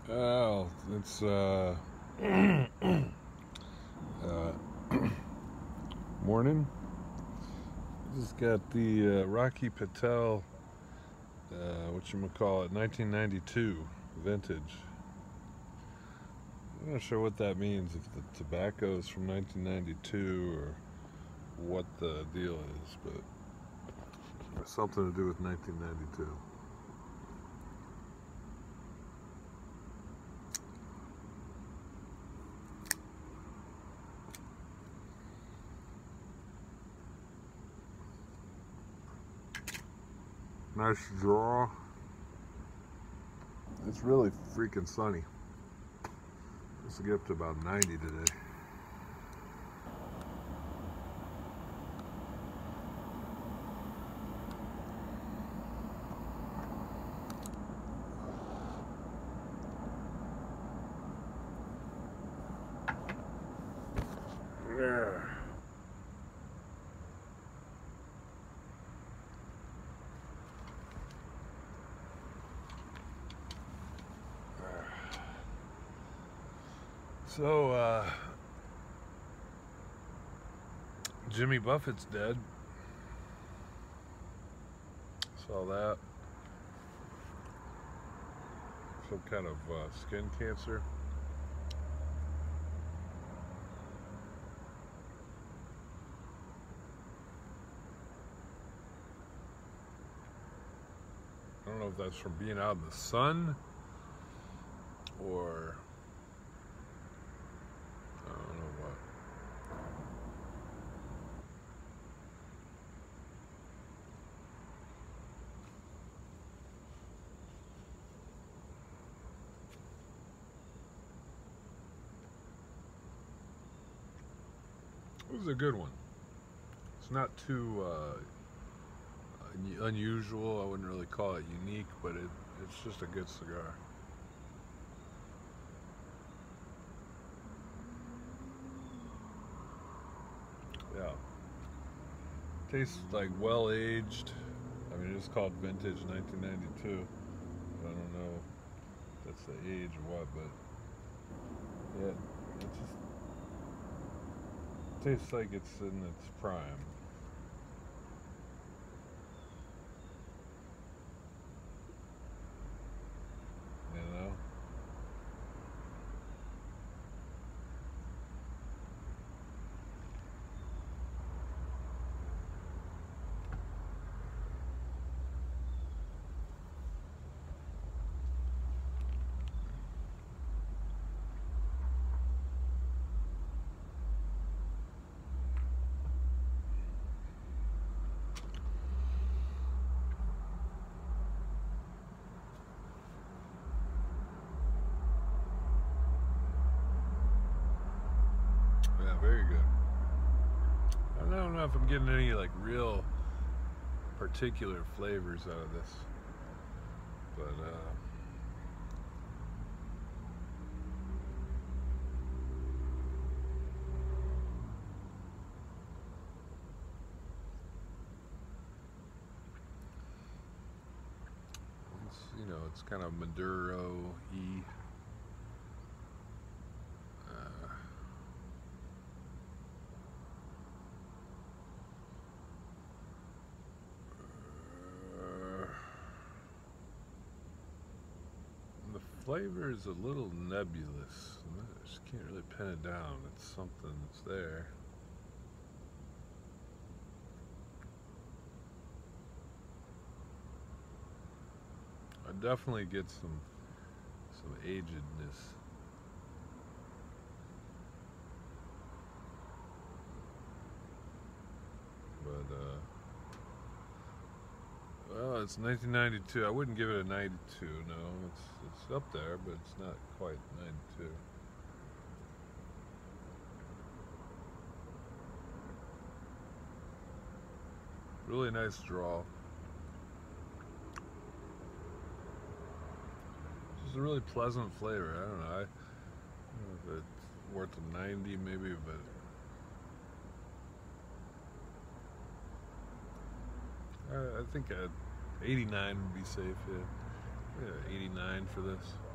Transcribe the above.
Oh, it's uh morning. Just got the Rocky Patel, whatchamacallit, 1992 vintage. I'm not sure what that means, if the tobacco is from 1992 or what the deal is, but it's something to do with 1992. Nice draw. It's really freaking sunny. This will get up to about 90 today. Yeah. So, Jimmy Buffett's dead. Saw that. Some kind of skin cancer. I don't know if that's from being out in the sun or I don't know what. It was a good one. It's not too unusual. I wouldn't really call it unique, but it's just a good cigar. Yeah. Tastes like well aged. I mean, it's called vintage 1992. I don't know if that's the age or what, but yeah, it just tastes like it's in its prime. You know? Yeah, very good. I don't know if I'm getting any like real particular flavors out of this, but it's kind of Maduro-y. Uh, the flavor is a little nebulous. I just can't really pin it down. It's something that's there. I definitely get some agedness. But well, it's 1992. I wouldn't give it a 92. No, it's up there, but it's not quite 92. Really nice draw. Just a really pleasant flavor. I don't know. I don't know if it's worth a 90 maybe, but I think 89 would be safe. Yeah, 89 for this.